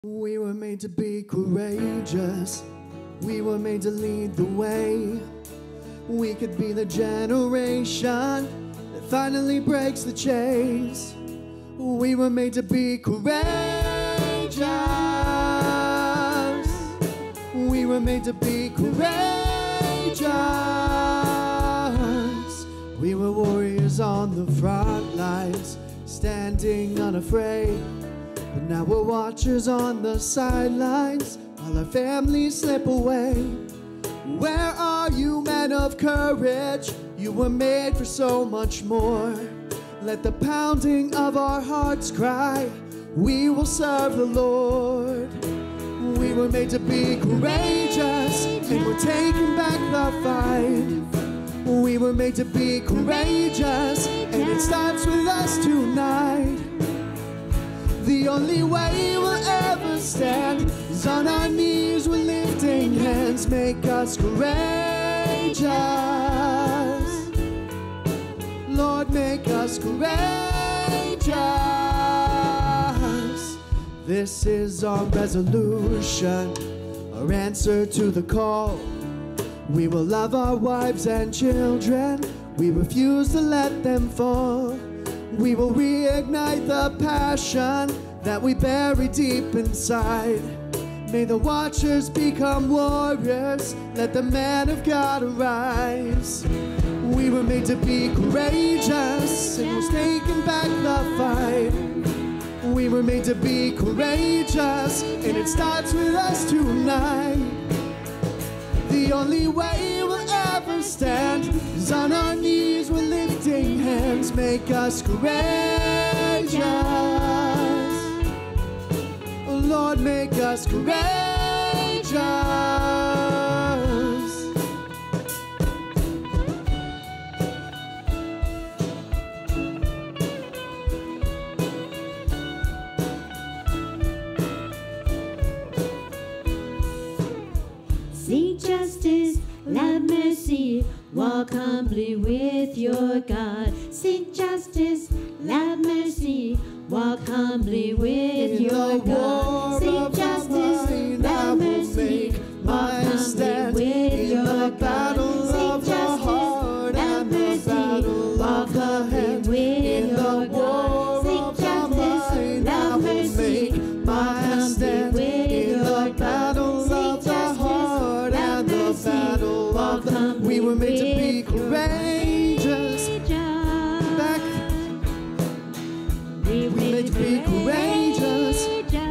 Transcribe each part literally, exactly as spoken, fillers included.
We were made to be courageous. We were made to lead the way. We could be the generation that finally breaks the chains. We were made to be courageous. We were made to be courageous. We were warriors on the front lines, standing unafraid. But now we're watchers on the sidelines while our families slip away. Where are you, men of courage? You were made for so much more. Let the pounding of our hearts cry, we will serve the Lord. We were made to be courageous, and we're taking back the fight. We were made to be courageous, and it starts with us tonight. The only way we'll ever stand is on our knees, we're lifting hands. Make us courageous. Lord, make us courageous. This is our resolution, our answer to the call. We will love our wives and children. We refuse to let them fall. We will reignite the passion that we bury deep inside. May the watchers become warriors. Let the man of God arise. We were made to be courageous, and we're taking back the fight. We were made to be courageous, and it starts with us tonight. The only way we'll ever stand is on our knees, we're lifting hands. Make us courageous. Oh Lord, make us courageous. Seek justice, love mercy, walk humbly with your God. Seek justice, love mercy, walk humbly with In your the God. war of Seek our justice, mind, I love will mercy, make walk my humbly stand. with In your the God. battle Seek of the justice, heart love and the mercy, battle walk of the humbly hand. with In your the God. war Seek of our justice, mind, I love will mercy, make walk my humbly stand. with In your the God. battle Seek of the justice, heart love and the mercy, battle walk of the... humbly We were meant to be with your God. courageous. Back, We we meant to be courageous.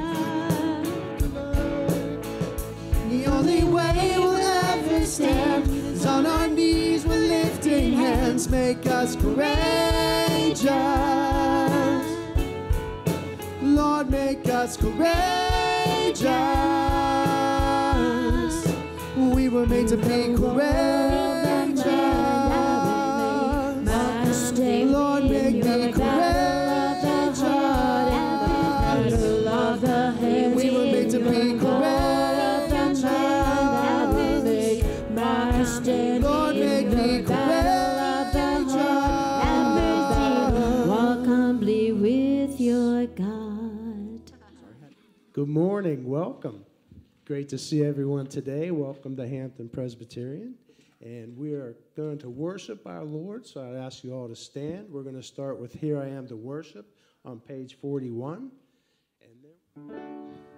The only way we'll ever stand is on our knees, we're lifting hands. Make us courageous. Lord, make us courageous. We were made to be courageous. Lord, make me courageous. We were made to be courageous. Lord, make me courageous. Walk humbly with your God. Good morning. Welcome. Great to see everyone today. Welcome to Hampton Presbyterian. And we are going to worship our Lord, so I'd ask you all to stand. We're going to start with Here I Am to Worship on page forty-one. And then...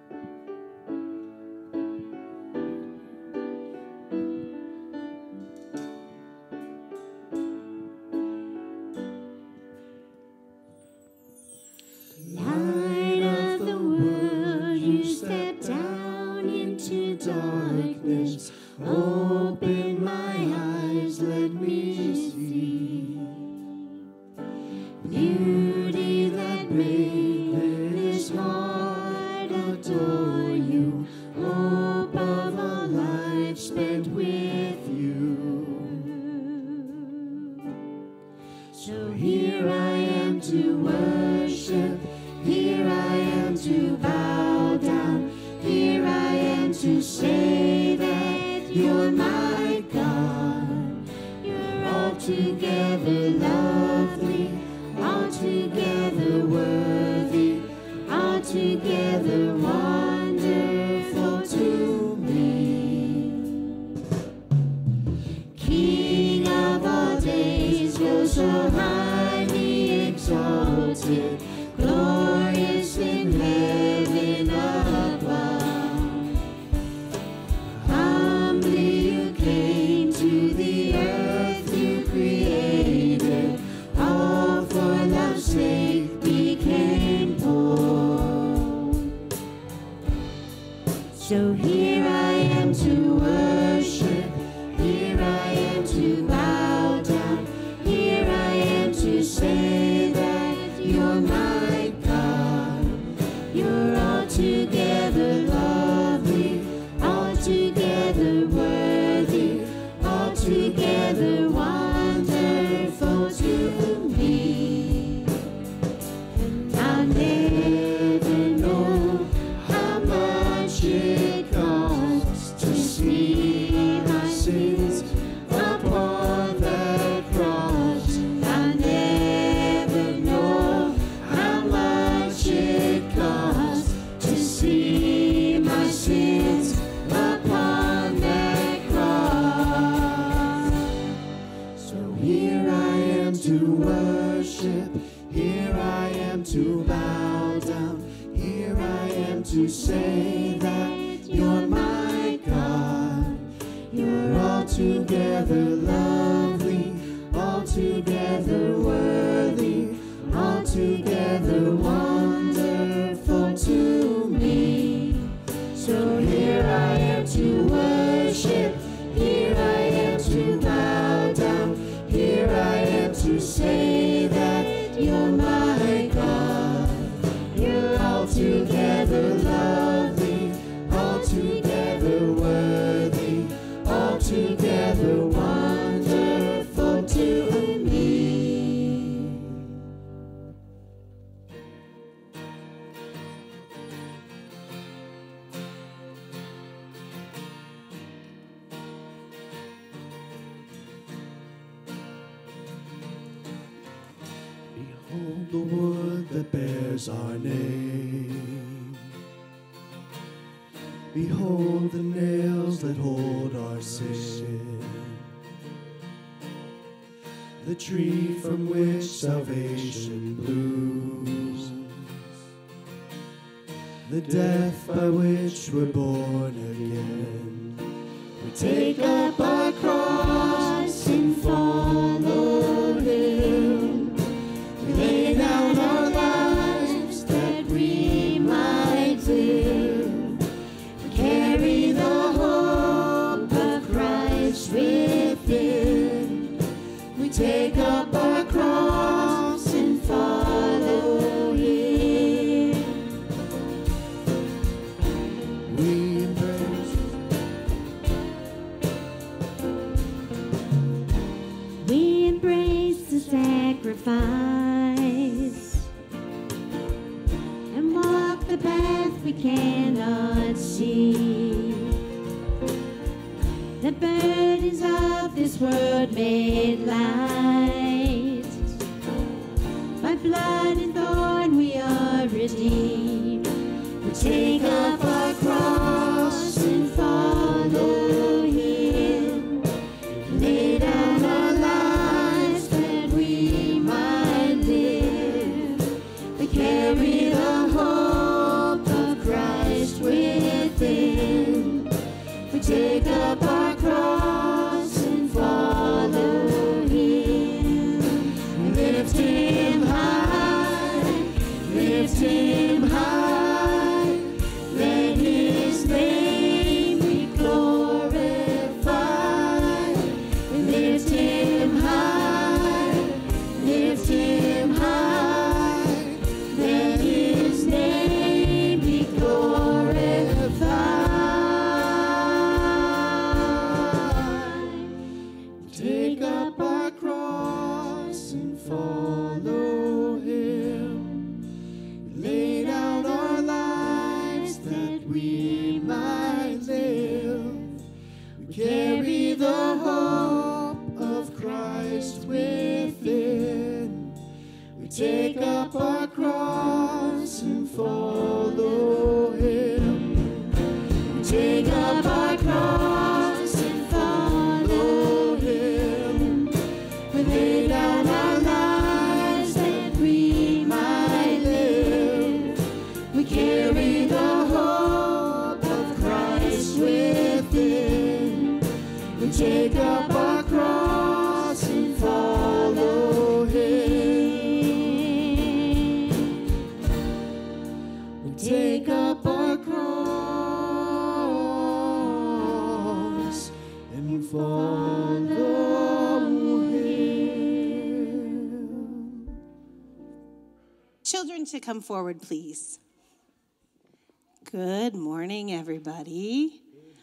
Light of the world, you step down into darkness. Open my eyes, let me see beauty that made this heart adore you. Hope of a life spent with you. So here I am to worship. Here I am to bow down. Here I am to say that you're my God. You're altogether lovely, altogether worthy, altogether wonderful. So here I am to worship, here I am to bow down, here I am to say that you're my God. You're altogether lovely, altogether worthy, altogether wonderful to me. And I'll never know how much it costs to see my sins upon the cross. I'll never know how much it costs to see my sins upon that cross. So here I am to worship, here I am to bow down, here I am to say that you're my God. You're altogether lovely, altogether worthy, altogether wonderful to me. So here I am to worship, here I am to bow down, here I am to say that you're my God. You're altogether lovely, altogether worthy, altogether wonderful to me. Behold the wood that bears our name. Behold the nails that hold our sin. The tree from which salvation blooms. The death by which we're born again. We take up our cross and follow Him. We lay down our lives that we might live. We carry the hope of Christ within. We take up our cross and follow Him. We embrace, We embrace the sacrifice and walk the path we cannot see. The burdens of this world made light. By blood and thorn we are redeemed. We take up our cross and follow Him. Lay down our lives that we might live. We carry the hope of Christ within. We take up our cross and follow Him. We lift Him high, lift Him high. Let His name be glorified. We lift Him high, lift Him high. Let His name be glorified. Take up our cross and follow Him. We lay down our lives that we might live. We carry the hope of Christ within. We take up our cross and follow Him. We take up our cross and follow Him. We lay down our lives that we might live. We carry the hope of Christ within. We take up our cross and follow Him. We take up our cross children to come forward, please. Good morning, everybody.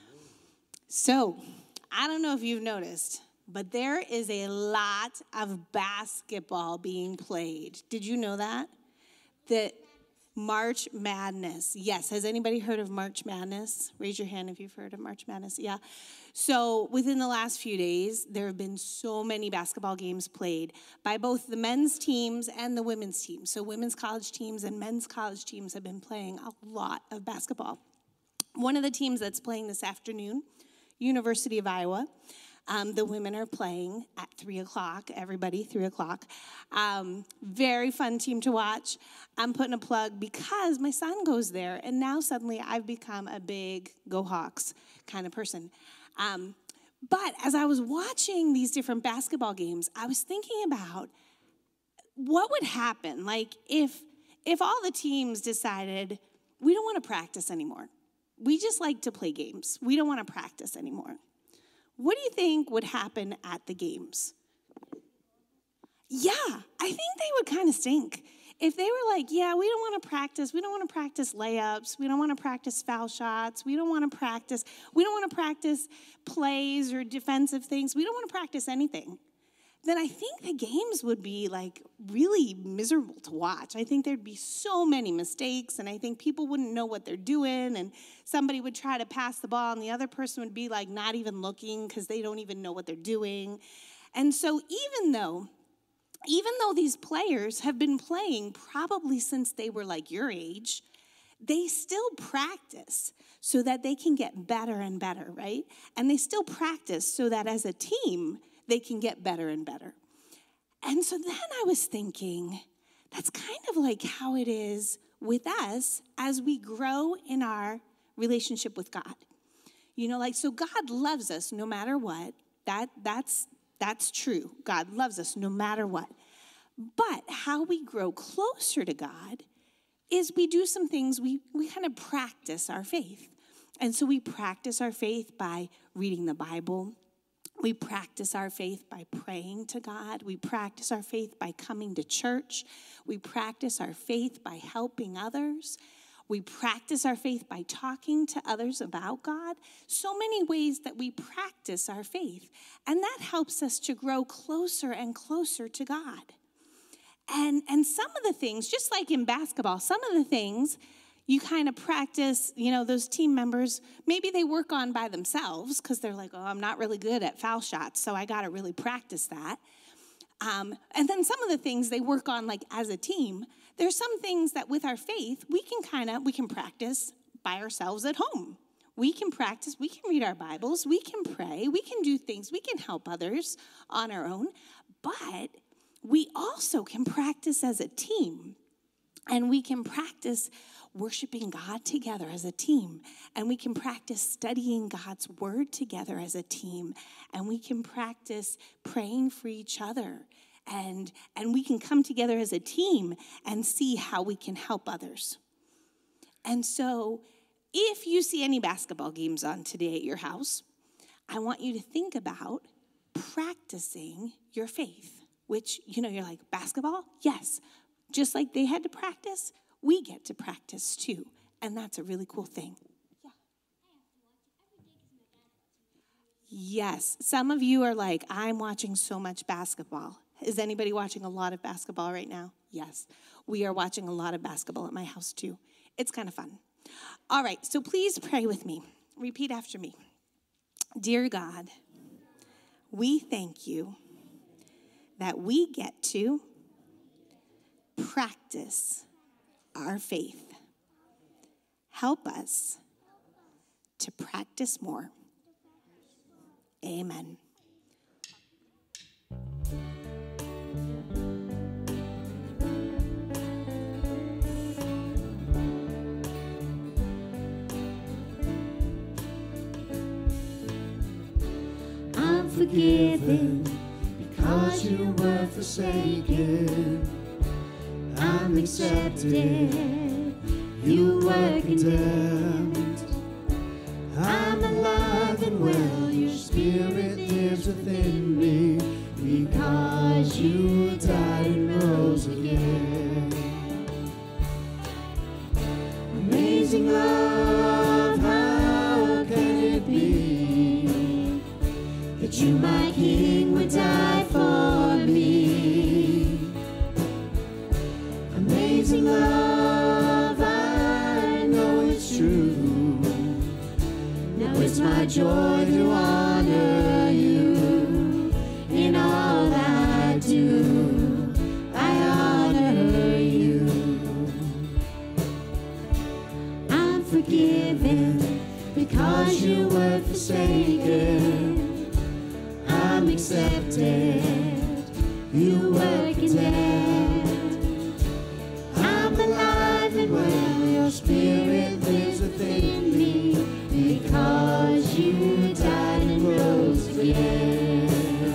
So, I don't know if you've noticed, but there is a lot of basketball being played. Did you know that? That March Madness. Yes. Has anybody heard of March Madness? Raise your hand if you've heard of March Madness. Yeah. So within the last few days, there have been so many basketball games played by both the men's teams and the women's teams. So women's college teams and men's college teams have been playing a lot of basketball. One of the teams that's playing this afternoon, University of Iowa, Um, the women are playing at three o'clock, everybody, three o'clock. Um, very fun team to watch. I'm putting a plug because my son goes there, and now suddenly I've become a big Go Hawks kind of person. Um, but as I was watching these different basketball games, I was thinking about what would happen, like if if all the teams decided, we don't want to practice anymore. We just like to play games. We don't want to practice anymore. What do you think would happen at the games? Yeah, I think they would kind of stink. If they were like, yeah, we don't want to practice. We don't want to practice layups. We don't want to practice foul shots. We don't want to practice. We don't want to practice plays or defensive things. We don't want to practice anything. Then I think the games would be like really miserable to watch. I think there'd be so many mistakes, and I think people wouldn't know what they're doing, and somebody would try to pass the ball, and the other person would be like not even looking because they don't even know what they're doing. And so even though, even though these players have been playing probably since they were like your age, they still practice so that they can get better and better, right? And they still practice so that as a team, they can get better and better. And so then I was thinking, that's kind of like how it is with us as we grow in our relationship with God. You know, like, so God loves us no matter what. That, that's, that's true. God loves us no matter what. But how we grow closer to God is we do some things, we, we kind of practice our faith. And so we practice our faith by reading the Bible. We practice our faith by praying to God. We practice our faith by coming to church. We practice our faith by helping others. We practice our faith by talking to others about God. So many ways that we practice our faith. And that helps us to grow closer and closer to God. And, and some of the things, just like in basketball, some of the things you kind of practice, you know, those team members, maybe they work on by themselves because they're like, oh, I'm not really good at foul shots, so I got to really practice that. Um, and then some of the things they work on like as a team. There's some things that with our faith, we can kind of, we can practice by ourselves at home. We can practice, we can read our Bibles, we can pray, we can do things, we can help others on our own. But we also can practice as a team. And we can practice worshiping God together as a team. And we can practice studying God's word together as a team. And we can practice praying for each other. And, and we can come together as a team and see how we can help others. And so if you see any basketball games on today at your house, I want you to think about practicing your faith. Which, you know, you're like, basketball? Yes. Just like they had to practice, we get to practice too. And that's a really cool thing. Yeah. Yes. Some of you are like, I'm watching so much basketball. Is anybody watching a lot of basketball right now? Yes. We are watching a lot of basketball at my house too. It's kind of fun. All right. So please pray with me. Repeat after me. Dear God, we thank you that we get to practice our faith. Help us to practice more. Amen. I'm forgiven because you were forsaken. I'm accepted, you were condemned. I'm alive and well, your spirit lives within me, because you died and rose again. It's my joy to honor you in all I do. I honor you. I'm forgiven because you were forsaken. I'm accepted. You were condemned. I'm alive and well. Your spirit lives within me because you died and rose again.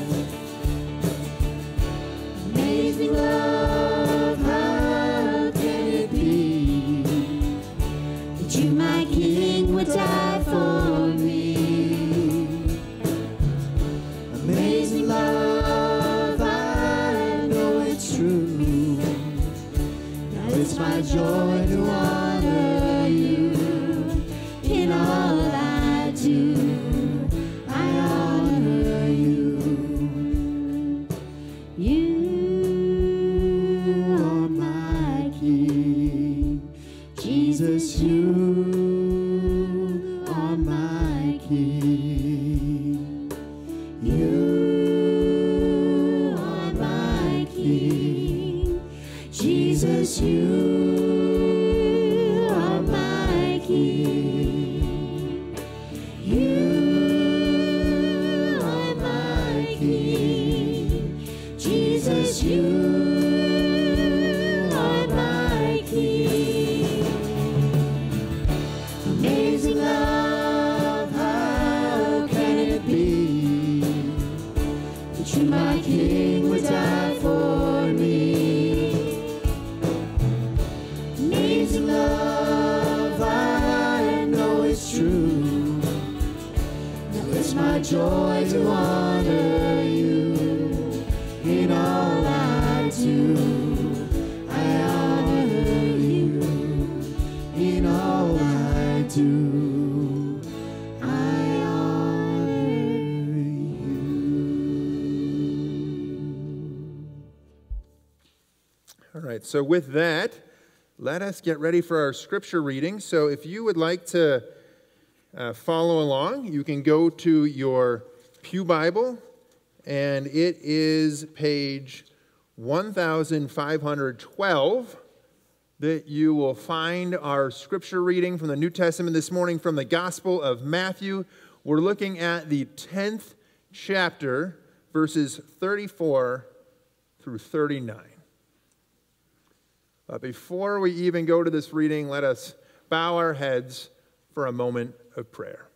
Amazing love, how can it be that you, my King, would die for me? Amazing love, I know it's true. Now it's my joy to honor you in all I do. I honor you. You are my King. Jesus, you are my King. You are my King. Jesus, you are my King. You are my King. Jesus, you are my King. Amazing love, how can it be that you, my King, would die for me? Amazing love, I know it's true. Now it's my joy to honor you in all I do. I honor you in all I do. I honor you. All right, so with that, let us get ready for our scripture reading. So if you would like to uh, follow along, you can go to your Pew Bible, and it is page one thousand five hundred twelve that you will find our scripture reading from the New Testament this morning from the Gospel of Matthew. We're looking at the tenth chapter, verses thirty-four through thirty-nine. But before we even go to this reading, let us bow our heads for a moment of prayer.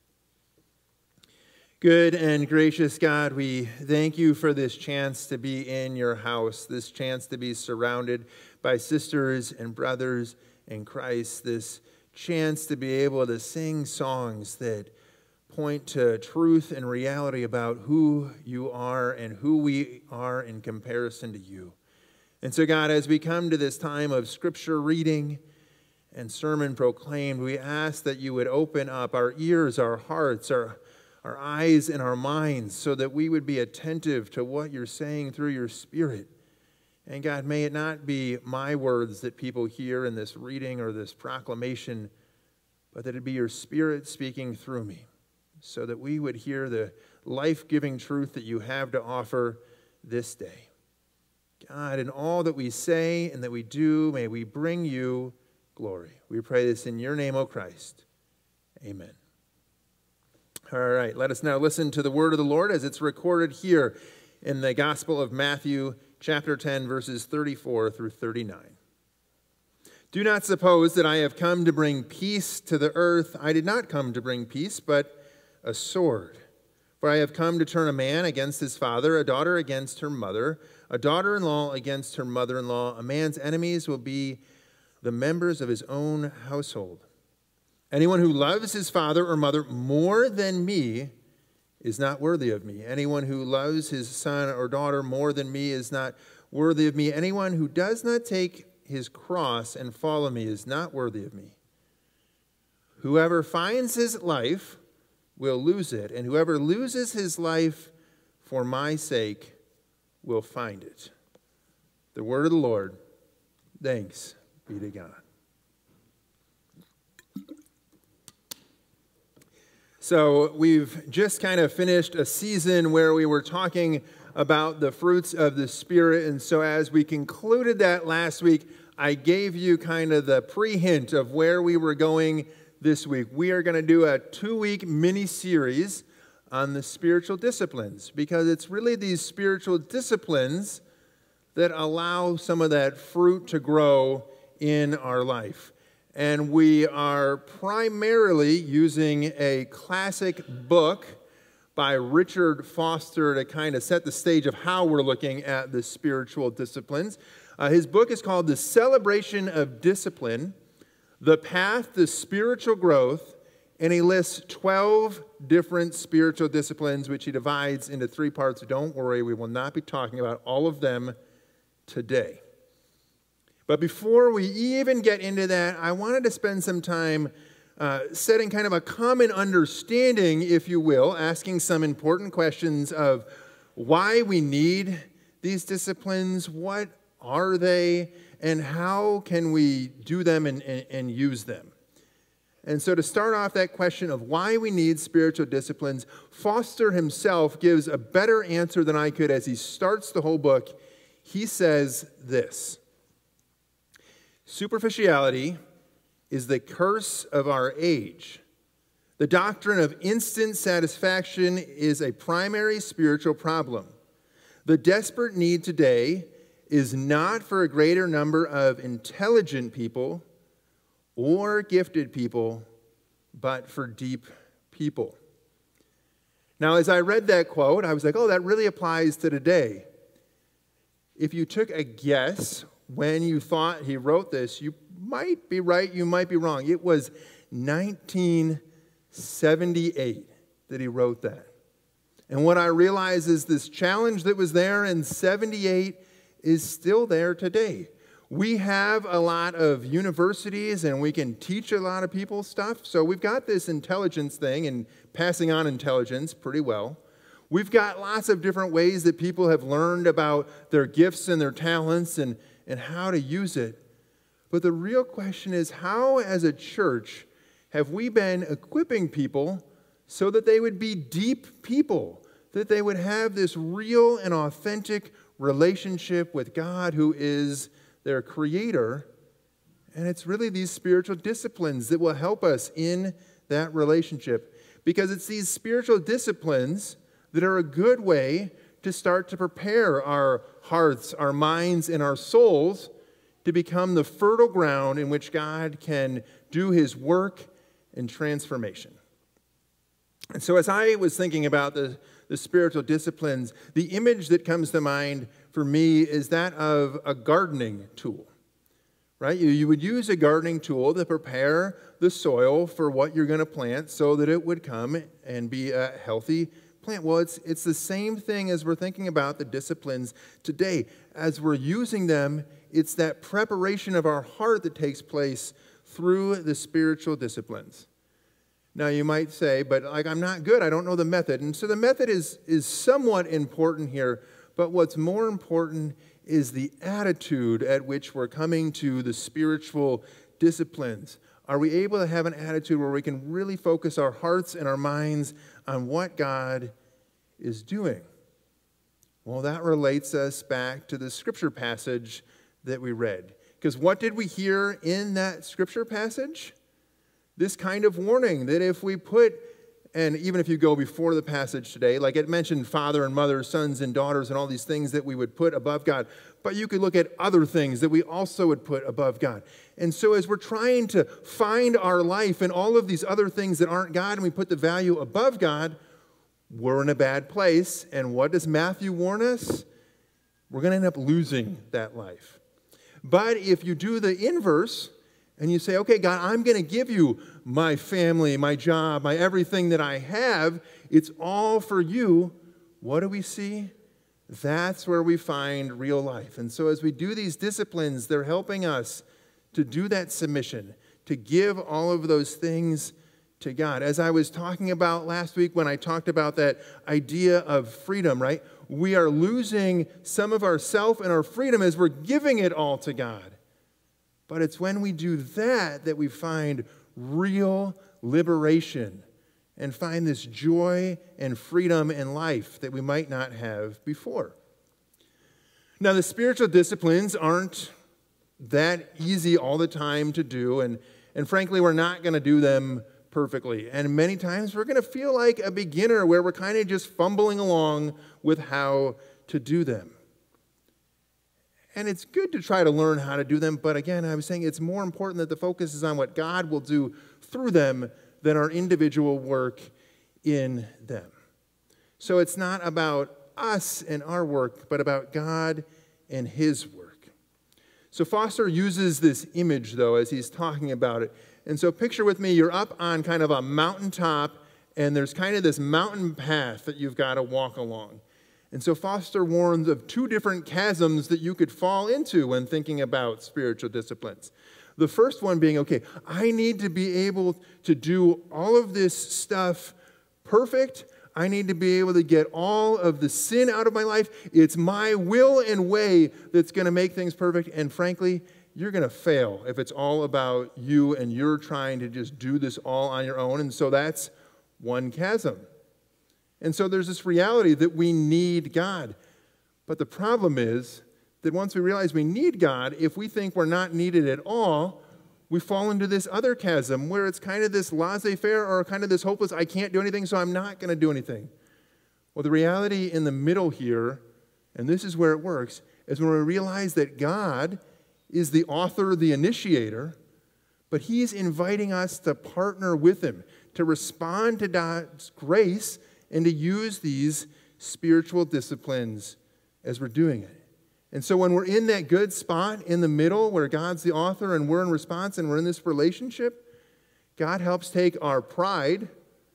Good and gracious God, we thank you for this chance to be in your house, this chance to be surrounded by sisters and brothers in Christ, this chance to be able to sing songs that point to truth and reality about who you are and who we are in comparison to you. And so, God, as we come to this time of scripture reading and sermon proclaimed, we ask that you would open up our ears, our hearts, our, our eyes, and our minds so that we would be attentive to what you're saying through your Spirit. And God, may it not be my words that people hear in this reading or this proclamation, but that it be your Spirit speaking through me so that we would hear the life-giving truth that you have to offer this day. God, in all that we say and that we do, may we bring you glory. We pray this in your name, O Christ. Amen. All right, let us now listen to the word of the Lord as it's recorded here in the Gospel of Matthew, chapter ten, verses thirty-four through thirty-nine. Do not suppose that I have come to bring peace to the earth. I did not come to bring peace, but a sword. For I have come to turn a man against his father, a daughter against her mother, a daughter-in-law against her mother-in-law. A man's enemies will be the members of his own household. Anyone who loves his father or mother more than me is not worthy of me. Anyone who loves his son or daughter more than me is not worthy of me. Anyone who does not take his cross and follow me is not worthy of me. Whoever finds his life will lose it, and whoever loses his life for my sake will find it. The word of the Lord. Thanks be to God. So we've just kind of finished a season where we were talking about the fruits of the Spirit. And so as we concluded that last week, I gave you kind of the pre-hint of where we were going this week. We are going to do a two-week mini-series on the spiritual disciplines, because it's really these spiritual disciplines that allow some of that fruit to grow in our life. And we are primarily using a classic book by Richard Foster to kind of set the stage of how we're looking at the spiritual disciplines. Uh, his book is called The Celebration of Discipline, The Path to Spiritual Growth, and he lists twelve different spiritual disciplines, which he divides into three parts. Don't worry, we will not be talking about all of them today. But before we even get into that, I wanted to spend some time uh, setting kind of a common understanding, if you will, asking some important questions of why we need these disciplines, what are they, and how can we do them and, and, and use them. And so to start off that question of why we need spiritual disciplines, Foster himself gives a better answer than I could as he starts the whole book. He says this: superficiality is the curse of our age. The doctrine of instant satisfaction is a primary spiritual problem. The desperate need today is not for a greater number of intelligent people or gifted people, but for deep people. Now, as I read that quote, I was like, oh, that really applies to today. If you took a guess when you thought he wrote this, you might be right, you might be wrong. It was nineteen seventy-eight that he wrote that. And what I realize is this challenge that was there in seventy-eight is still there today. We have a lot of universities and we can teach a lot of people stuff. So we've got this intelligence thing and passing on intelligence pretty well. We've got lots of different ways that people have learned about their gifts and their talents and, and how to use it. But the real question is, how as a church have we been equipping people so that they would be deep people, that they would have this real and authentic relationship with God, who is their creator? And it's really these spiritual disciplines that will help us in that relationship, because it's these spiritual disciplines that are a good way to start to prepare our hearts, our minds, and our souls to become the fertile ground in which God can do his work and transformation. And so as I was thinking about the, the spiritual disciplines, the image that comes to mind for me is that of a gardening tool, right? You, you would use a gardening tool to prepare the soil for what you're going to plant so that it would come and be a healthy plant. Well, it's, it's the same thing as we're thinking about the disciplines today. As we're using them, it's that preparation of our heart that takes place through the spiritual disciplines. Now, you might say, but like, I'm not good. I don't know the method. And so the method is, is somewhat important here. But what's more important is the attitude at which we're coming to the spiritual disciplines. Are we able to have an attitude where we can really focus our hearts and our minds on what God is doing? Well, that relates us back to the scripture passage that we read. Because what did we hear in that scripture passage? This kind of warning that if we put, and even if you go before the passage today, like it mentioned father and mother, sons and daughters, and all these things that we would put above God. But you could look at other things that we also would put above God. And so as we're trying to find our life in all of these other things that aren't God, and we put the value above God, we're in a bad place. And what does Matthew warn us? We're going to end up losing that life. But if you do the inverse, and you say, okay, God, I'm going to give you my family, my job, my everything that I have. It's all for you. What do we see? That's where we find real life. And so as we do these disciplines, they're helping us to do that submission, to give all of those things to God. As I was talking about last week when I talked about that idea of freedom, right? We are losing some of ourself and our freedom as we're giving it all to God. But it's when we do that that we find real liberation and find this joy and freedom in life that we might not have before. Now, the spiritual disciplines aren't that easy all the time to do, and, and frankly, we're not going to do them perfectly. And many times we're going to feel like a beginner where we're kind of just fumbling along with how to do them. And it's good to try to learn how to do them, but again, I was saying it's more important that the focus is on what God will do through them than our individual work in them. So it's not about us and our work, but about God and His work. So Foster uses this image, though, as he's talking about it. And so picture with me, you're up on kind of a mountaintop, and there's kind of this mountain path that you've got to walk along. And so Foster warns of two different chasms that you could fall into when thinking about spiritual disciplines. The first one being, okay, I need to be able to do all of this stuff perfect. I need to be able to get all of the sin out of my life. It's my will and way that's going to make things perfect. And frankly, you're going to fail if it's all about you and you're trying to just do this all on your own. And so that's one chasm. And so there's this reality that we need God. But the problem is that once we realize we need God, if we think we're not needed at all, we fall into this other chasm where it's kind of this laissez-faire or kind of this hopeless, I can't do anything, so I'm not going to do anything. Well, the reality in the middle here, and this is where it works, is when we realize that God is the author, the initiator, but He's inviting us to partner with Him, to respond to God's grace, and to use these spiritual disciplines as we're doing it. And so when we're in that good spot in the middle where God's the author and we're in response and we're in this relationship, God helps take our pride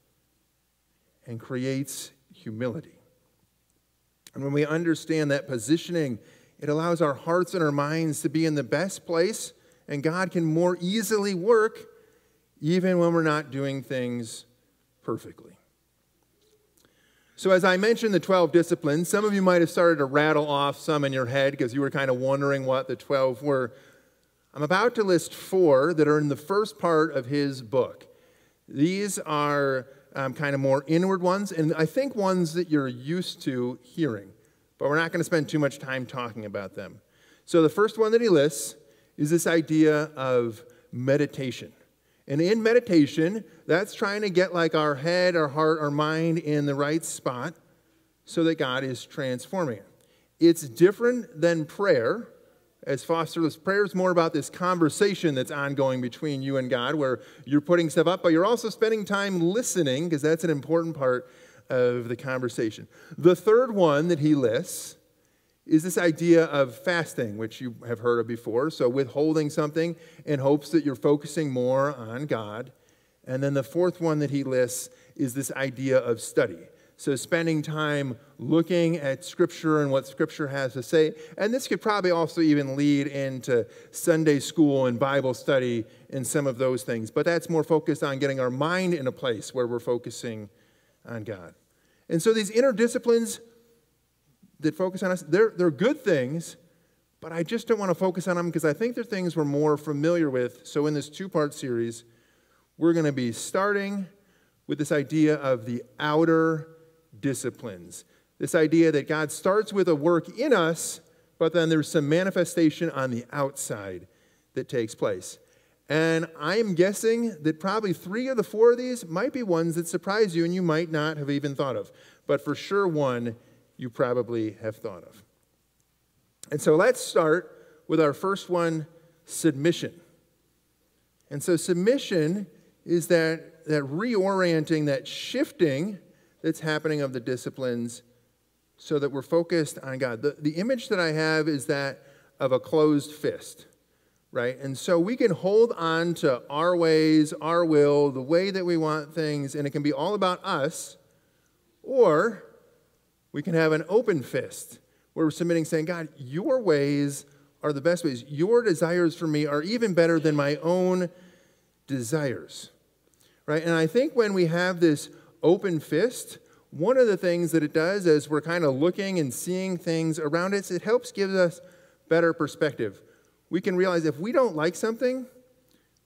and creates humility. And when we understand that positioning, it allows our hearts and our minds to be in the best place, and God can more easily work even when we're not doing things perfectly. So as I mentioned the twelve disciplines, some of you might have started to rattle off some in your head because you were kind of wondering what the twelve were. I'm about to list four that are in the first part of his book. These are um, kind of more inward ones, and I think ones that you're used to hearing, but we're not going to spend too much time talking about them. So the first one that he lists is this idea of meditation. And in meditation, that's trying to get like our head, our heart, our mind in the right spot so that God is transforming it. It's different than prayer. As Foster lists, prayer is more about this conversation that's ongoing between you and God where you're putting stuff up, but you're also spending time listening because that's an important part of the conversation. The third one that he lists is this idea of fasting, which you have heard of before. So withholding something in hopes that you're focusing more on God. And then the fourth one that he lists is this idea of study. So spending time looking at Scripture and what Scripture has to say. And this could probably also even lead into Sunday school and Bible study and some of those things. But that's more focused on getting our mind in a place where we're focusing on God. And so these inner disciplines that focus on us, they're, they're good things, but I just don't want to focus on them because I think they're things we're more familiar with. So in this two-part series, we're going to be starting with this idea of the outer disciplines. This idea that God starts with a work in us, but then there's some manifestation on the outside that takes place. And I'm guessing that probably three of the four of these might be ones that surprise you and you might not have even thought of. But for sure one you probably have thought of. And so let's start with our first one, submission. And so submission is that, that reorienting, that shifting that's happening of the disciplines so that we're focused on God. The, the image that I have is that of a closed fist, right? And so we can hold on to our ways, our will, the way that we want things, and it can be all about us, or we can have an open fist where we're submitting, saying, God, your ways are the best ways. Your desires for me are even better than my own desires, right? And I think when we have this open fist, one of the things that it does as we're kind of looking and seeing things around us, it helps give us better perspective. We can realize if we don't like something,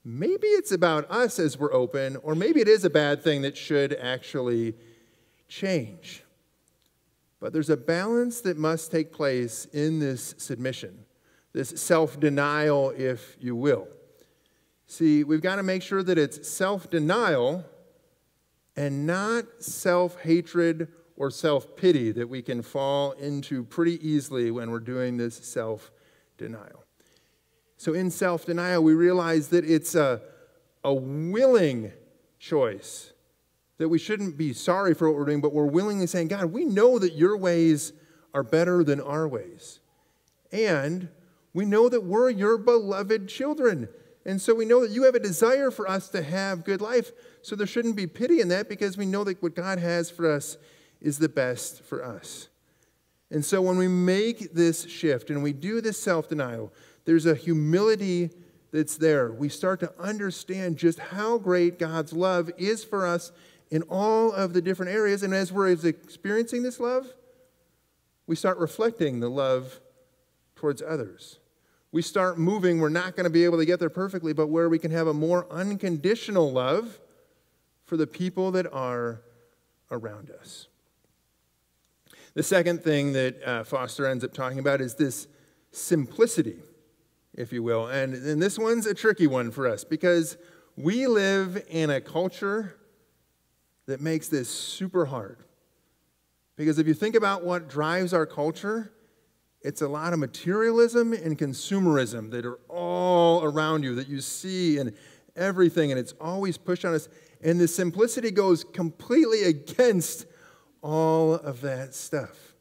maybe it's about us as we're open, or maybe it is a bad thing that should actually change. But there's a balance that must take place in this submission, this self-denial, if you will. See, we've got to make sure that it's self-denial and not self-hatred or self-pity that we can fall into pretty easily when we're doing this self-denial. So in self-denial, we realize that it's a, a willing choice, that we shouldn't be sorry for what we're doing, but we're willingly saying, God, we know that your ways are better than our ways. And we know that we're your beloved children. And so we know that you have a desire for us to have good life. So there shouldn't be pity in that, because we know that what God has for us is the best for us. And so when we make this shift and we do this self-denial, there's a humility that's there. We start to understand just how great God's love is for us in all of the different areas. And as we're experiencing this love, we start reflecting the love towards others. We start moving. We're not going to be able to get there perfectly, but where we can have a more unconditional love for the people that are around us. The second thing that uh, Foster ends up talking about is this simplicity, if you will. And, and this one's a tricky one for us, because we live in a culture that makes this super hard. Because if you think about what drives our culture, it's a lot of materialism and consumerism that are all around you, that you see in everything, and it's always pushed on us. And the simplicity goes completely against all of that stuff.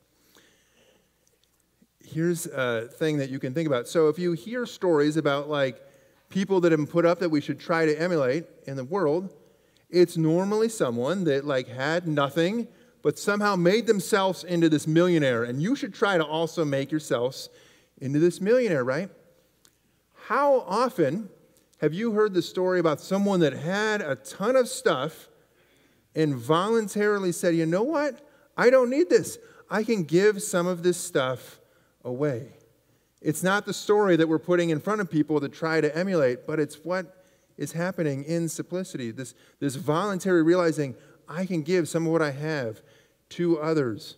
Here's a thing that you can think about. So if you hear stories about like people that have been put up that we should try to emulate in the world, it's normally someone that like had nothing, but somehow made themselves into this millionaire. And you should try to also make yourselves into this millionaire, right? How often have you heard the story about someone that had a ton of stuff and voluntarily said, you know what? I don't need this. I can give some of this stuff away. It's not the story that we're putting in front of people to try to emulate, but it's what is happening in simplicity. This, this voluntary realizing, I can give some of what I have to others.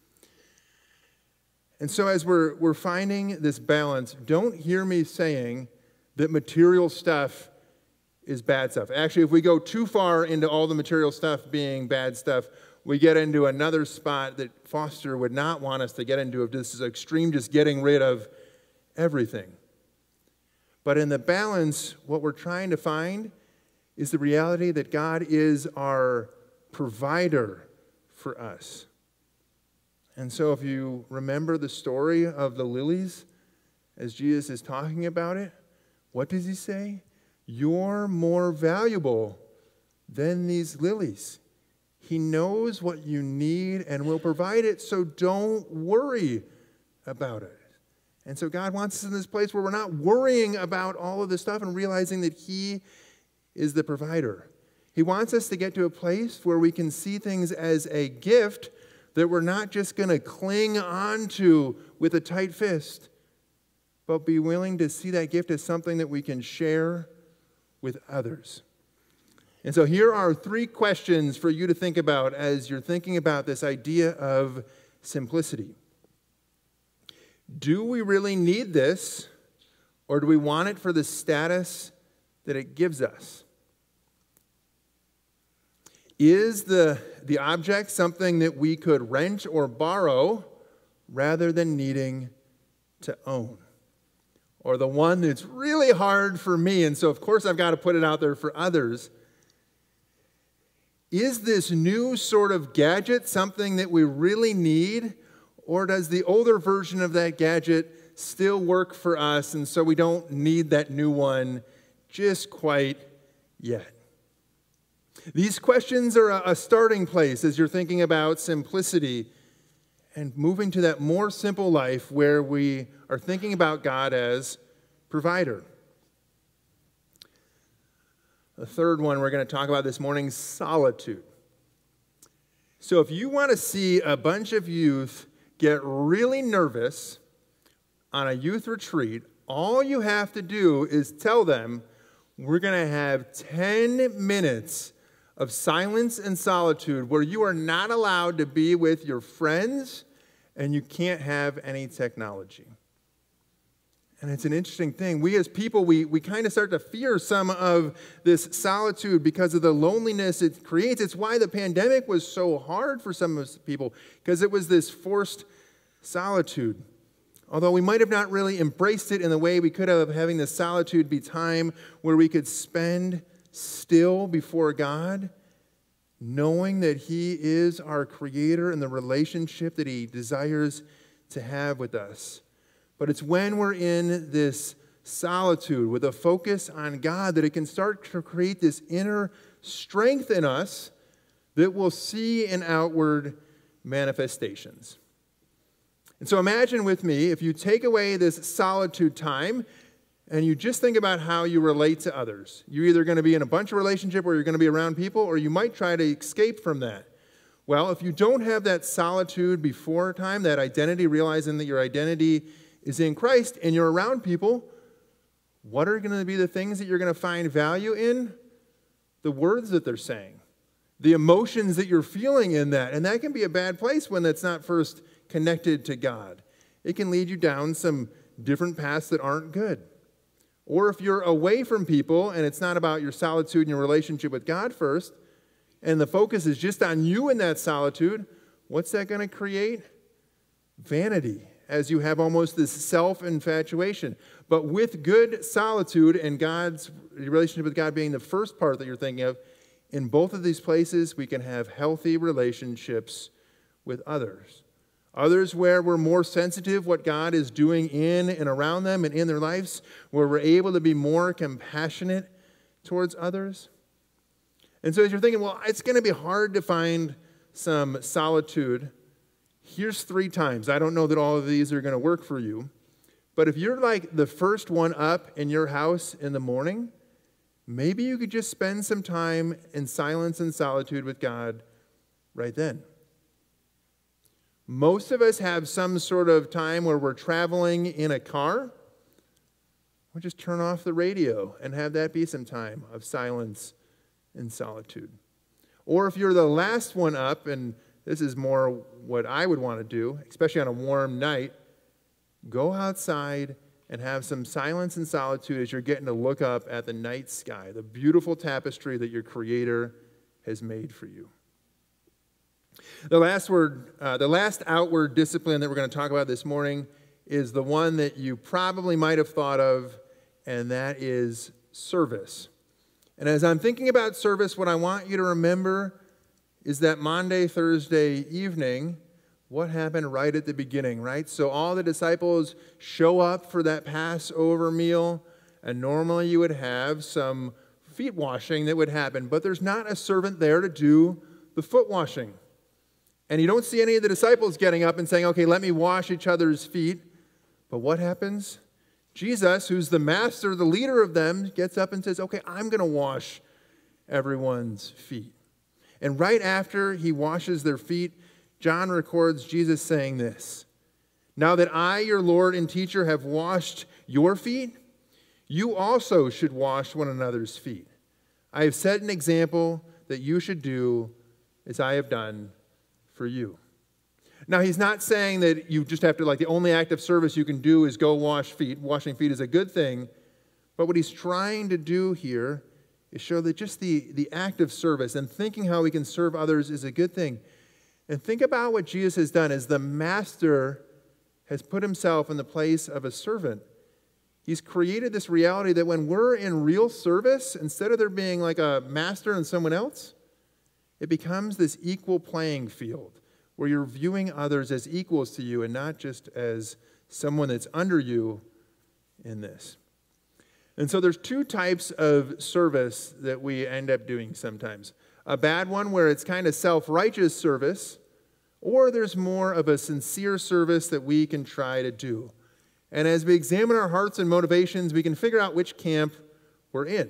And so as we're, we're finding this balance, don't hear me saying that material stuff is bad stuff. Actually, if we go too far into all the material stuff being bad stuff, we get into another spot that Foster would not want us to get into, of this is extreme, just getting rid of everything. But in the balance, what we're trying to find is the reality that God is our provider for us. And so if you remember the story of the lilies, as Jesus is talking about it, what does he say? You're more valuable than these lilies. He knows what you need and will provide it, so don't worry about it. And so God wants us in this place where we're not worrying about all of this stuff and realizing that he is the provider. He wants us to get to a place where we can see things as a gift that we're not just going to cling on to with a tight fist, but be willing to see that gift as something that we can share with others. And so here are three questions for you to think about as you're thinking about this idea of simplicity. Do we really need this, or do we want it for the status that it gives us? Is the, the object something that we could rent or borrow rather than needing to own? Or the one that's really hard for me, and so of course I've got to put it out there for others. Is this new sort of gadget something that we really need? Or does the older version of that gadget still work for us, and so we don't need that new one just quite yet? These questions are a starting place as you're thinking about simplicity and moving to that more simple life where we are thinking about God as provider. The third one we're going to talk about this morning is solitude. So if you want to see a bunch of youth get really nervous on a youth retreat, all you have to do is tell them we're going to have ten minutes of silence and solitude where you are not allowed to be with your friends and you can't have any technology. And it's an interesting thing. We as people, we, we kind of start to fear some of this solitude because of the loneliness it creates. It's why the pandemic was so hard for some of us people, because it was this forced solitude. Although we might have not really embraced it in the way we could have, having the solitude be time where we could spend still before God, knowing that He is our Creator and the relationship that He desires to have with us. But it's when we're in this solitude with a focus on God that it can start to create this inner strength in us that we'll see in outward manifestations. And so imagine with me, if you take away this solitude time and you just think about how you relate to others. You're either going to be in a bunch of relationship where you're going to be around people, or you might try to escape from that. Well, if you don't have that solitude before time, that identity, realizing that your identity is in Christ and you're around people, what are going to be the things that you're going to find value in? The words that they're saying, the emotions that you're feeling in that. And that can be a bad place when that's not first connected to God. It can lead you down some different paths that aren't good. Or if you're away from people and it's not about your solitude and your relationship with God first, and the focus is just on you in that solitude, what's that going to create? Vanity, as you have almost this self-infatuation. But with good solitude and God's relationship with God being the first part that you're thinking of, in both of these places, we can have healthy relationships with others. Others where we're more sensitive what God is doing in and around them and in their lives, where we're able to be more compassionate towards others. And so as you're thinking, well, it's going to be hard to find some solitude, here's three times. I don't know that all of these are going to work for you, but if you're like the first one up in your house in the morning, maybe you could just spend some time in silence and solitude with God right then. Most of us have some sort of time where we're traveling in a car. We'll just turn off the radio and have that be some time of silence and solitude. Or if you're the last one up, and this is more what I would want to do, especially on a warm night, go outside and have some silence and solitude as you're getting to look up at the night sky, the beautiful tapestry that your Creator has made for you. The last word, uh, the last outward discipline that we're going to talk about this morning is the one that you probably might have thought of, and that is service. And as I'm thinking about service, what I want you to remember is that Maundy, Thursday evening, what happened right at the beginning, right? So all the disciples show up for that Passover meal, and normally you would have some feet washing that would happen, but there's not a servant there to do the foot washing. And you don't see any of the disciples getting up and saying, okay, let me wash each other's feet. But what happens? Jesus, who's the master, the leader of them, gets up and says, okay, I'm going to wash everyone's feet. And right after he washes their feet, John records Jesus saying this, now that I, your Lord and teacher, have washed your feet, you also should wash one another's feet. I have set an example that you should do as I have done for you. Now, he's not saying that you just have to, like, the only act of service you can do is go wash feet. Washing feet is a good thing. But what he's trying to do here is show that just the, the act of service and thinking how we can serve others is a good thing. And think about what Jesus has done as the master has put himself in the place of a servant. He's created this reality that when we're in real service, instead of there being like a master and someone else, it becomes this equal playing field where you're viewing others as equals to you and not just as someone that's under you in this. And so there's two types of service that we end up doing sometimes. A bad one where it's kind of self-righteous service, or there's more of a sincere service that we can try to do. And as we examine our hearts and motivations, we can figure out which camp we're in.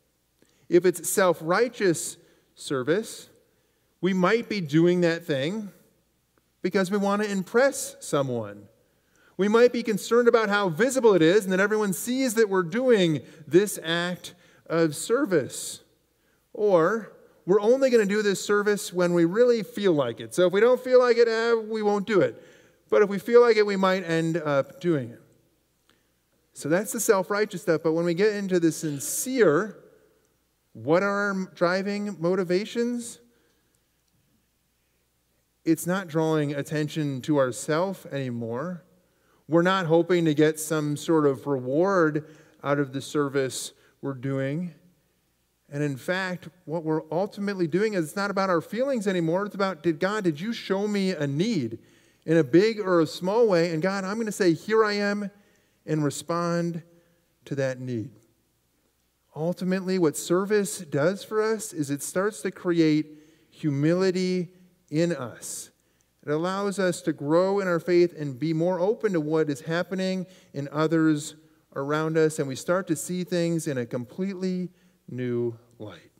If it's self-righteous service, we might be doing that thing because we want to impress someone. We might be concerned about how visible it is and that everyone sees that we're doing this act of service. Or we're only going to do this service when we really feel like it. So if we don't feel like it, eh, we won't do it. But if we feel like it, we might end up doing it. So that's the self-righteous stuff. But when we get into the sincere, what are our driving motivations? It's not drawing attention to ourselves anymore. We're not hoping to get some sort of reward out of the service we're doing. And in fact, what we're ultimately doing is it's not about our feelings anymore. It's about, did God, did you show me a need in a big or a small way? And God, I'm going to say, here I am, and respond to that need. Ultimately, what service does for us is it starts to create humility in us. It allows us to grow in our faith and be more open to what is happening in others around us, and we start to see things in a completely new light.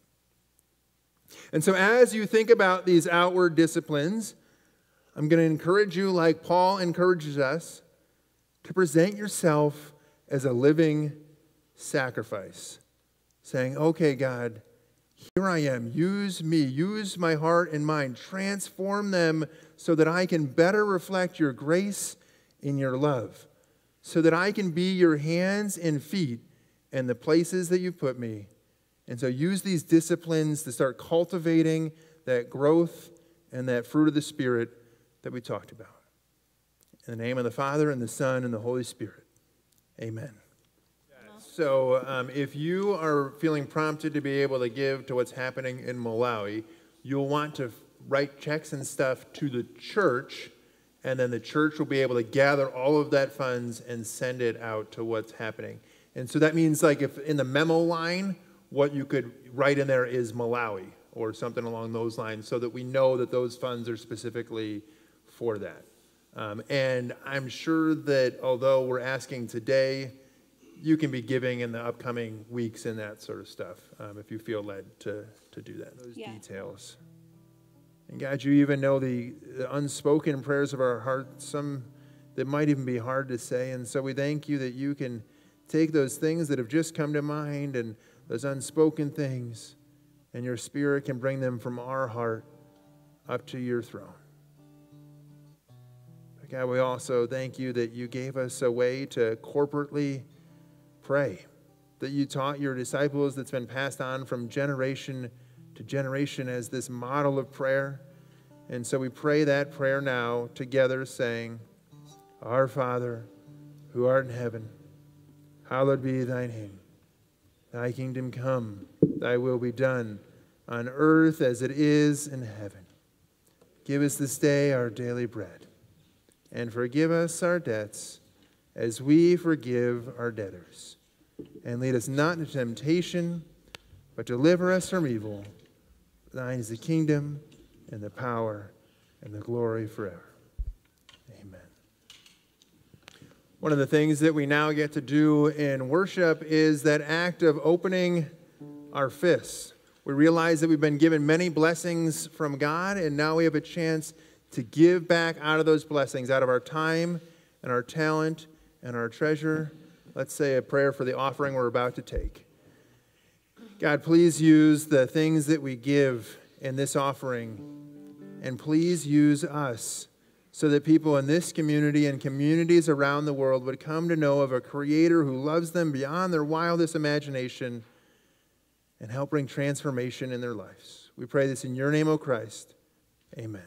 And so as you think about these outward disciplines, I'm going to encourage you, like Paul encourages us, to present yourself as a living sacrifice, saying, okay, God, here I am. Use me. Use my heart and mind. Transform them so that I can better reflect your grace and your love, so that I can be your hands and feet in the places that you put me. And so use these disciplines to start cultivating that growth and that fruit of the Spirit that we talked about. In the name of the Father, and the Son, and the Holy Spirit. Amen. So um, if you are feeling prompted to be able to give to what's happening in Malawi, you'll want to write checks and stuff to the church, and then the church will be able to gather all of that funds and send it out to what's happening. And so that means, like, if in the memo line, what you could write in there is Malawi or something along those lines, so that we know that those funds are specifically for that. Um, and I'm sure that although we're asking today, you can be giving in the upcoming weeks and that sort of stuff, um, if you feel led to, to do that. Those Yeah. details. And God, you even know the, the unspoken prayers of our hearts, some that might even be hard to say. And so we thank you that you can take those things that have just come to mind and those unspoken things, and your Spirit can bring them from our heart up to your throne. But God, we also thank you that you gave us a way to corporately pray, that you taught your disciples, that's been passed on from generation to generation as this model of prayer. And so we pray that prayer now together, saying, Our Father, who art in heaven, hallowed be thy name. Thy kingdom come, thy will be done, on earth as it is in heaven. Give us this day our daily bread, and forgive us our debts as we forgive our debtors. And lead us not into temptation, but deliver us from evil. For thine is the kingdom, and the power, and the glory forever. Amen. One of the things that we now get to do in worship is that act of opening our fists. We realize that we've been given many blessings from God, and now we have a chance to give back out of those blessings, out of our time and our talent and our treasure. Let's say a prayer for the offering we're about to take. God, please use the things that we give in this offering, and please use us so that people in this community and communities around the world would come to know of a Creator who loves them beyond their wildest imagination and help bring transformation in their lives. We pray this in your name, O Christ. Amen.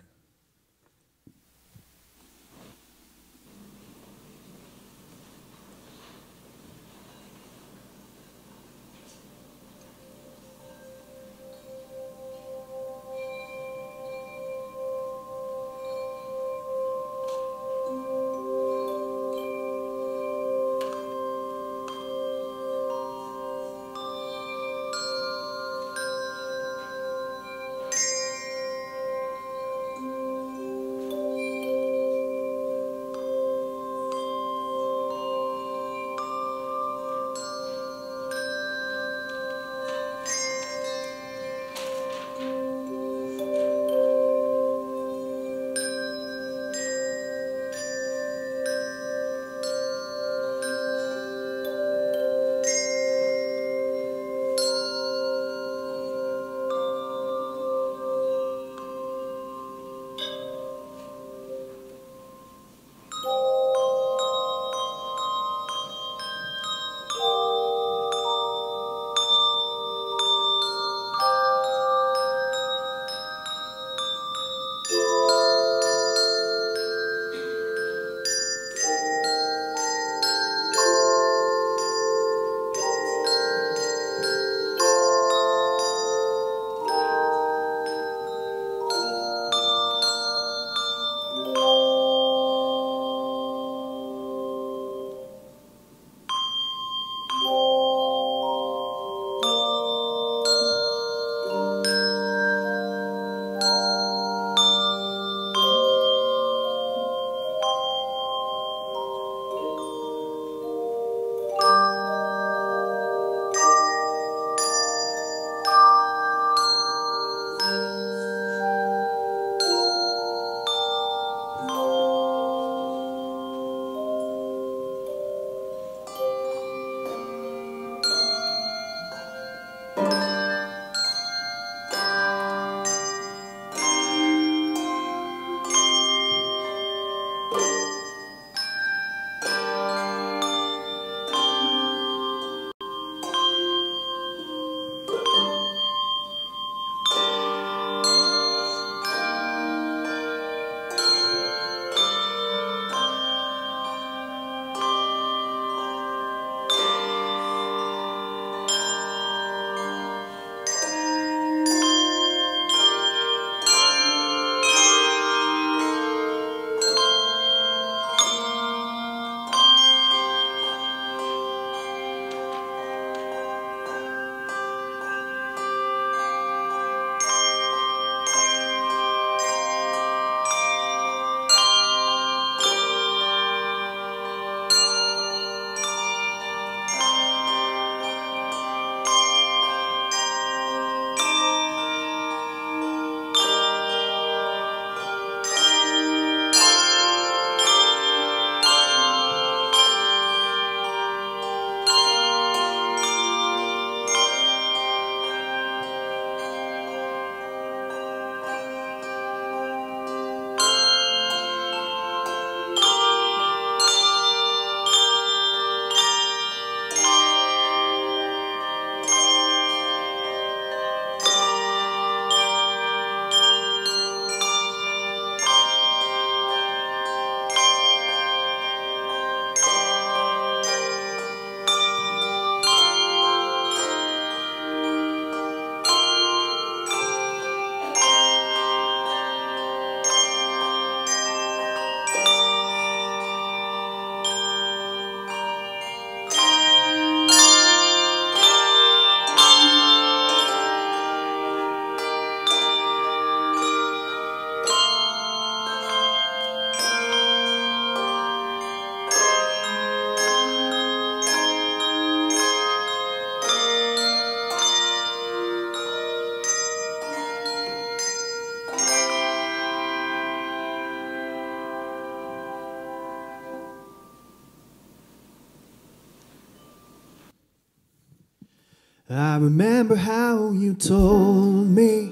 I remember how you told me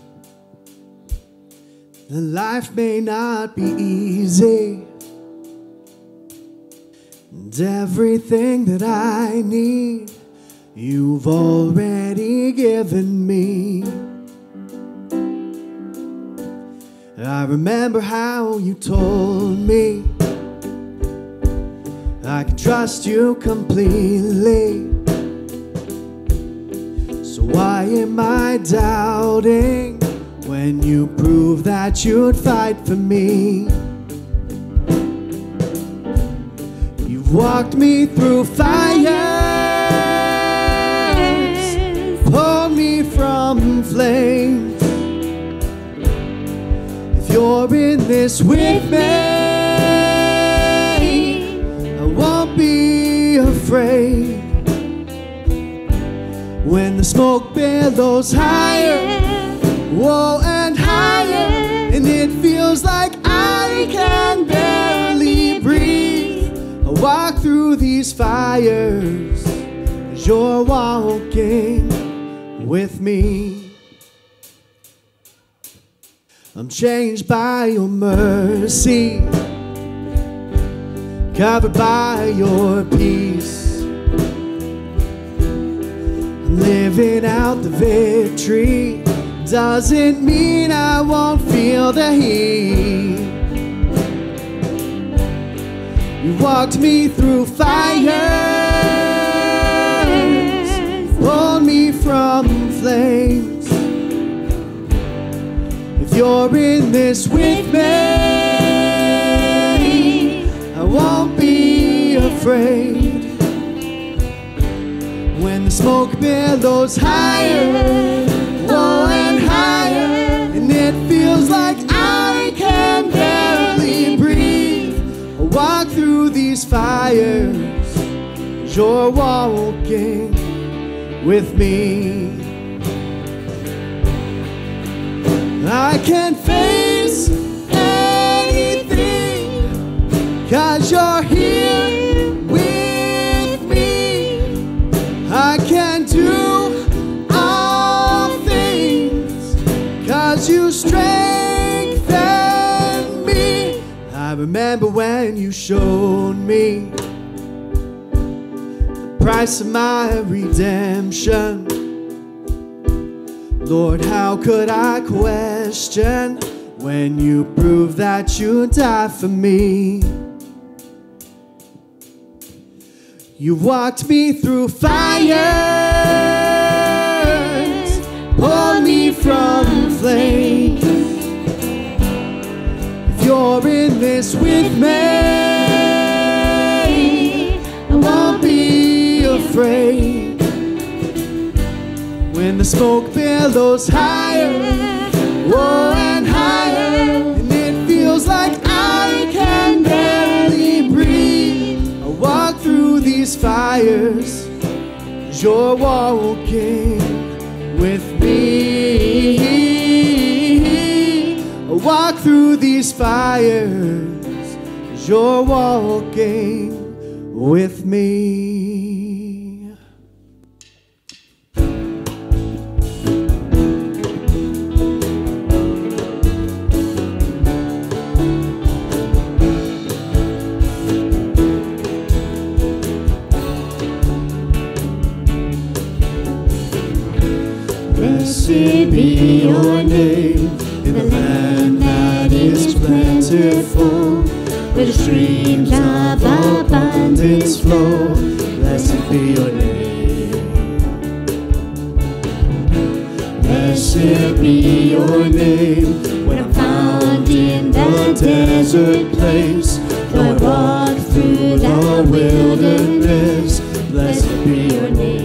that life may not be easy, and everything that I need you've already given me. I remember how you told me I can trust you completely. So why am I doubting when you proved that you'd fight for me? You've walked me through fires, pulled me from flames. If you're in this with me, I won't be afraid. When the smoke billows higher, whoa, and higher, and it feels like I can barely breathe, I walk through these fires, 'cause you're walking with me. I'm changed by your mercy, covered by your peace. I'm living out the victory, doesn't mean I won't feel the heat. You walked me through fires, pulled me from flames. If you're in this with me, I won't be afraid. When the smoke billows higher, oh, and higher, and it feels like I can barely breathe, I walk through these fires, 'cause you're walking with me. I can face anything, 'cause you're here with me. I can do all things, 'cause you strengthen me. I remember when you showed me the price of my redemption. Lord, how could I question when you proved that you died for me? You walked me through fires, pulled me from flames. If you're in this with me, I won't be afraid. When the smoke billows higher, whoa, and higher, and it feels like I can barely breathe, I walk through these fires, 'cause you're walking with me. I walk through these fires, 'cause you're walking with me. Blessed be your name in the land that is plentiful, where the streams of abundance flow. Blessed be your name. Blessed be your name when I'm found in the desert place, though I walk through the wilderness. Blessed be your name.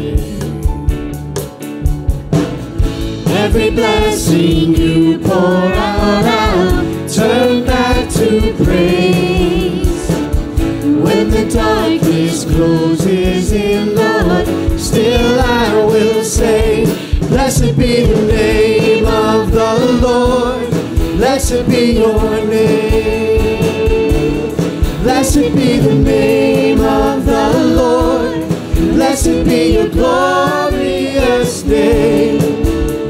Every blessing you pour out, out, turn back to praise. When the darkness closes in, Lord, still I will say, blessed be the name of the Lord. Blessed be your name. Blessed be the name of the Lord. Blessed be your glorious glorious name.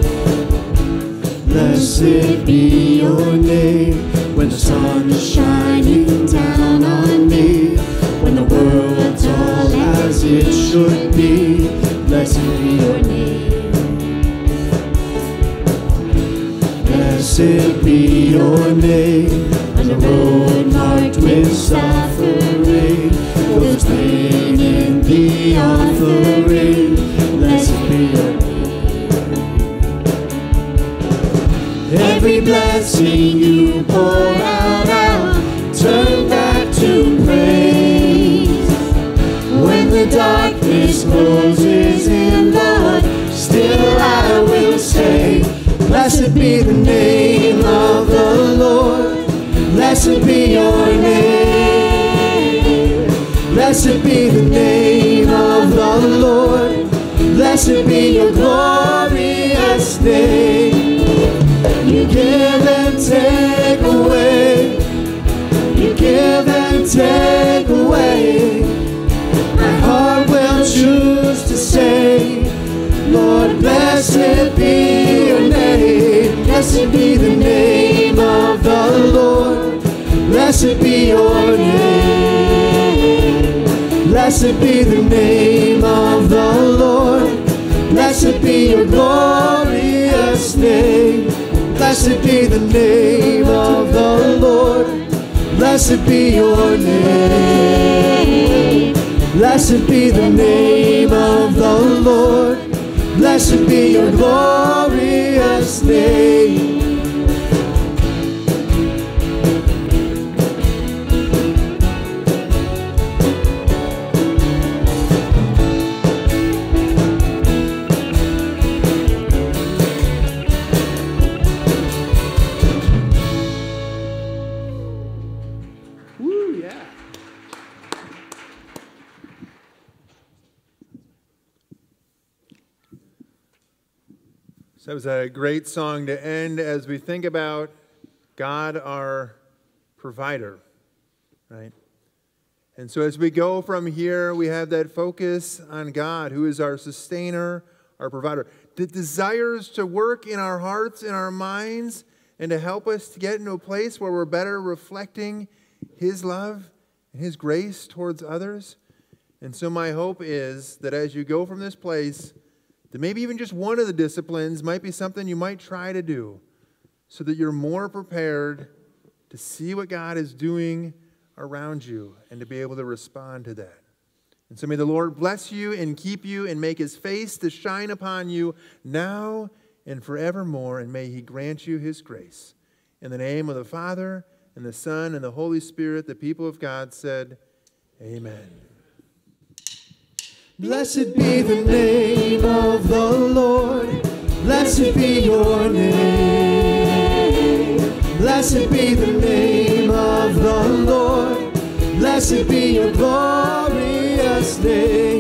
Blessed be your name. When the sun is shining down on me, when the world's all as it should be, blessed be your name. Blessed be your name. On the road marked with suffering, those pain in the offering, blessed be your name. Every blessing you pour out, I'll turn back to praise. When the darkness closes in, Lord, still I will say, blessed be the name of the Lord. Blessed be your name. Blessed be the name of the Lord. Blessed be your glorious name. You give and take away. You give and take away. My heart will choose to say, Lord, blessed be your name. Blessed be the name of the Lord. Blessed be your name. Blessed be the name of the Lord. Blessed be your glorious name. Blessed be the name of the Lord. Blessed be your name. Blessed be the name of the Lord. Blessed be your glorious name. That was a great song to end as we think about God, our provider, right? And so as we go from here, we have that focus on God, who is our sustainer, our provider, that desires to work in our hearts, in our minds, and to help us to get into a place where we're better reflecting His love and His grace towards others. And so my hope is that as you go from this place, that maybe even just one of the disciplines might be something you might try to do so that you're more prepared to see what God is doing around you and to be able to respond to that. And so may the Lord bless you and keep you and make His face to shine upon you now and forevermore, and may He grant you His grace. In the name of the Father, and the Son, and the Holy Spirit, the people of God said, Amen. Blessed be the name of the Lord. Blessed be your name. Blessed be the name of the Lord. Blessed be your glorious name.